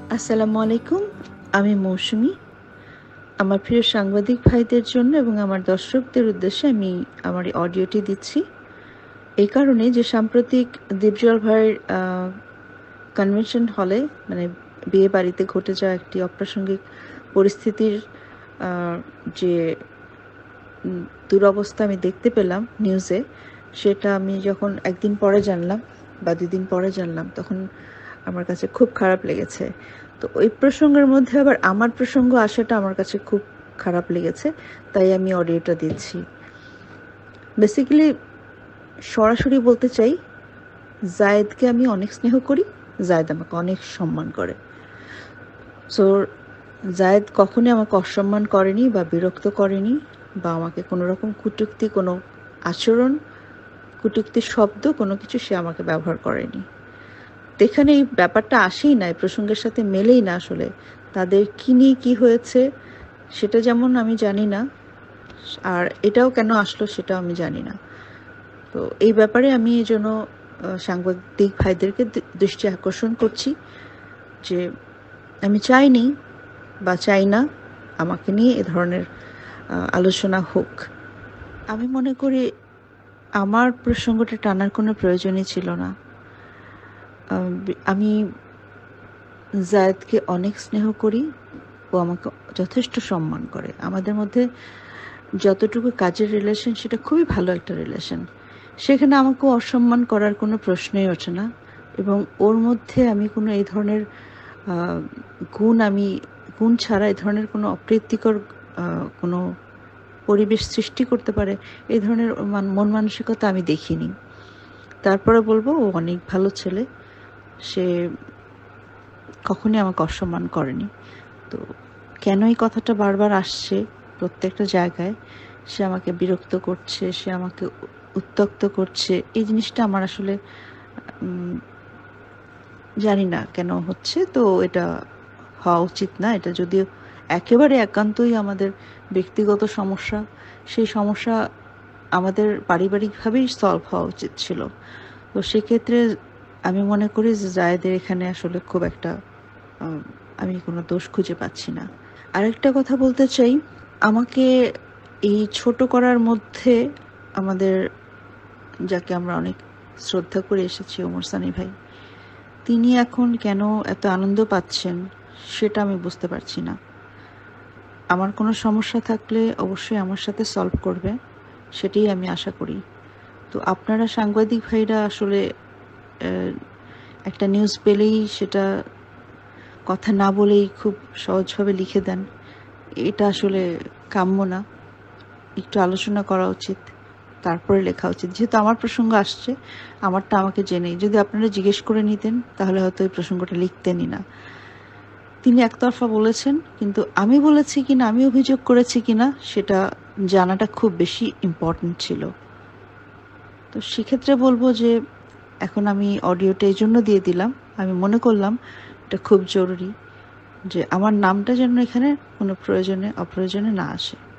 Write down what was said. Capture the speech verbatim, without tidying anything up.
আসসালামু আলাইকুম। আমি মৌসুমি। আমার প্রিয় সাংবাদিক ভাইদের জন্য এবং আমার দর্শকদের উদ্দেশ্যে আমি আমার এই অডিওটি দিচ্ছি। এই কারণে যে সাম্প্রতিক দীপজল ভাইয়ের আ কনভেনশন হলে মানে বিয়ে বাড়িতে ঘটে যাওয়া একটি অপ্রাসঙ্গিক পরিস্থিতির আ যে উম দুরবস্থা আমি দেখতে পেলাম নিউজে, সেটা আমি যখন একদিন পরে জানলাম বা দুই দিন পরে জানলাম, তখন আমার কাছে খুব খারাপ লেগেছে। তো ওই প্রসঙ্গের মধ্যে আবার আমার প্রসঙ্গ আসাটা আমার কাছে খুব খারাপ লেগেছে। তাই আমি অডিওটা দিচ্ছি। বেসিক্যালি সরাসরি বলতে চাই, জায়েদকে আমি অনেক স্নেহ করি, জায়েদ আমাকে অনেক সম্মান করে। সো জায়েদ কখনোই আমাকে অসম্মান করেনি বা বিরক্ত করেনি বা আমাকে কোনো রকম কটূক্তি, কোনো আচরণ, কটূক্তির শব্দ কোনো কিছু সে আমাকে ব্যবহার করেনি। তো এখানে এই ব্যাপারটা আসেই না, এই প্রসঙ্গের সাথে মেলেই না আসলে। তাদের কী নিয়ে কী হয়েছে সেটা যেমন আমি জানি না, আর এটাও কেন আসলো সেটাও আমি জানি না। তো এই ব্যাপারে আমি এজন্য আ সাংবাদিক ভাইদেরকে দৃ দৃষ্টি আকর্ষণ করছি যে আমি চাইনি বা চাই না আমাকে নিয়ে এ ধরনের আ আলোচনা হোক। আমি মনে করি আমার প্রসঙ্গটা টানার কোনো প্রয়োজনই ছিল না। আ বি আমি জায়েদকে অনেক স্নেহ করি, ও আমাকে যথেষ্ট সম্মান করে। আমাদের মধ্যে যতটুকু কাজের রিলেশন সেটা খুবই ভালো একটা রিলেশন। সেখানে আমাকে অসম্মান করার কোনো প্রশ্নই ওঠে না, এবং ওর মধ্যে আমি কোনো এই ধরনের আ গুণ আমি গুণ ছাড়া এই ধরনের কোনো অপ্রীতিকর আ কোনো পরিবেশ সৃষ্টি করতে পারে এই ধরনের মান মন মানসিকতা আমি দেখিনি। তারপরে বলব ও অনেক ভালো ছেলে। সে কখনোই আমাকে অসম্মান করেনি। তো কেন এই কথাটা বারবার আসছে প্রত্যেকটা জায়গায়, সে আমাকে বিরক্ত করছে, সে আমাকে উ উত্ত্যক্ত করছে, এই জিনিসটা আমার আসলে উম জানি না কেন হচ্ছে। তো এটা হওয়া উচিত না। এটা যদিও একেবারে একান্তই আমাদের ব্যক্তিগত সমস্যা, সেই সমস্যা আমাদের পারিবারিকভাবেই সলভ হওয়া উচিত ছিল। তো সেক্ষেত্রে আমি মনে করি যে জায়েদের এখানে আসলে খুব একটা আ আমি কোনো দোষ খুঁজে পাচ্ছি না। আরেকটা কথা বলতে চাই, আমাকে এই ছোট করার মধ্যে আমাদের, যাকে আমরা অনেক শ্রদ্ধা করে এসেছি, ওমর সানি ভাই, তিনি এখন কেন এত আনন্দ পাচ্ছেন সেটা আমি বুঝতে পারছি না। আমার কোনো সমস্যা থাকলে অবশ্যই আমার সাথে সলভ করবে, সেটাই আমি আশা করি। তো আপনারা সাংবাদিক ভাইরা আসলে অ্যা একটা নিউজ পেলেই সেটা কথা না বলেই খুব সহজভাবে লিখে দেন। এটা আসলে কাম্য না। একটু আলোচনা করা উচিত, তারপরে লেখা উচিত। যেহেতু আমার প্রসঙ্গ আসছে, আমারটা আমাকে জেনেই যদি আপনারা জিজ্ঞেস করে নিতেন, তাহলে হয়তো এই প্রসঙ্গটা লিখতেনই না। তিনি একতরফা বলেছেন, কিন্তু আমি বলেছি কিনা, আমি অভিযোগ করেছি কিনা সেটা জানাটা খুব বেশি ইম্পর্টেন্ট ছিল। তো সেক্ষেত্রে বলব যে এখন আমি অডিওটা এইজন্য দিয়ে দিলাম, আমি মনে করলাম এটা খুব জরুরি যে আমার নামটা যেন এখানে কোনো প্রয়োজনে অপ্রয়োজনে না আসে।